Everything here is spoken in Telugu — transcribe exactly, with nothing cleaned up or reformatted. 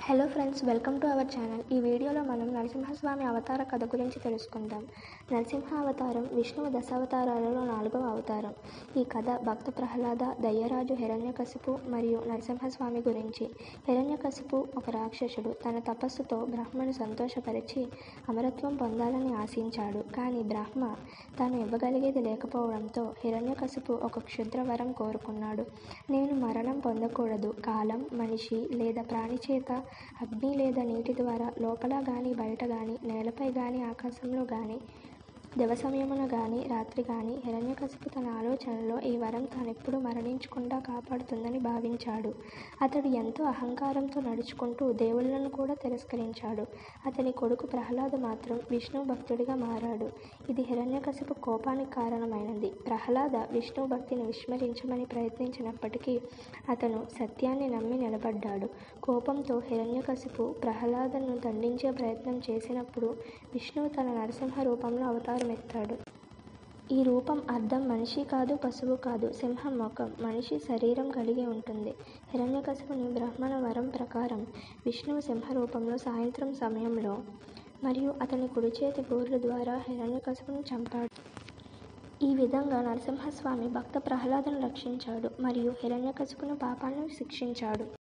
Hello friends, welcome to our channel. ఈ వీడియోలో మనం నరసింహస్వామి అవతార కథ గురించి తెలుసుకుందాం. నరసింహ అవతారం విష్ణువు దశావతారాలలో నాలుగవ అవతారం. ఈ కథ భక్త ప్రహ్లాద, దయ్యరాజు హిరణ్యకశిపు మరియు నరసింహస్వామి గురించి. హిరణ్యకశిపు ఒక రాక్షసుడు. తన తపస్సుతో బ్రహ్మను సంతోషపరిచి అమరత్వం పొందాలని ఆశించాడు. కానీ బ్రహ్మ తాను ఇవ్వగలిగేది లేకపోవడంతో హిరణ్యకశిపు ఒక క్షుద్ర వరం కోరుకున్నాడు. నేను మరణం పొందకూడదు. కాలం, మనిషి లేదా ప్రాణి చేత అగ్ని లేదా నీటి ద్వారా లోపల గాని బయట గాని నేలపై గాని ఆకాశంలో గాని దివ సమయమున గాని రాత్రి గాని హిరణ్యకశిపు తన ఆలోచనలో ఈ వరం తానెప్పుడు మరణించకుండా కాపాడుతుందని భావించాడు. అతడు ఎంతో అహంకారంతో నడుచుకుంటూ దేవుళ్లను కూడా తిరస్కరించాడు. అతని కొడుకు ప్రహ్లాద మాత్రం విష్ణు భక్తుడిగా మారాడు. ఇది హిరణ్యకశిపు కోపానికి కారణమైనది. ప్రహ్లాద విష్ణు భక్తిని విస్మరించమని ప్రయత్నించినప్పటికీ అతను సత్యాన్ని నమ్మి నిలబడ్డాడు. కోపంతో హిరణ్యకశిపు ప్రహ్లాదను దండించే ప్రయత్నం చేసినప్పుడు విష్ణువు తన నరసింహ రూపంలో అవతారం ఎత్తాడు. ఈ రూపం అర్థం మనిషి కాదు, పశువు కాదు, సింహం ముఖం, మనిషి శరీరం కలిగి ఉంటుంది. హిరణ్యకశిపుని బ్రాహ్మణ వరం ప్రకారం విష్ణువు సింహ రూపంలో సాయంత్రం సమయంలో మరియు అతని కుడి చేతి గోర్ల ద్వారా హిరణ్యకశిపుని చంపాడు. ఈ విధంగా నరసింహస్వామి భక్త ప్రహ్లాదను రక్షించాడు మరియు హిరణ్యకశిపుని పాపాలను శిక్షించాడు.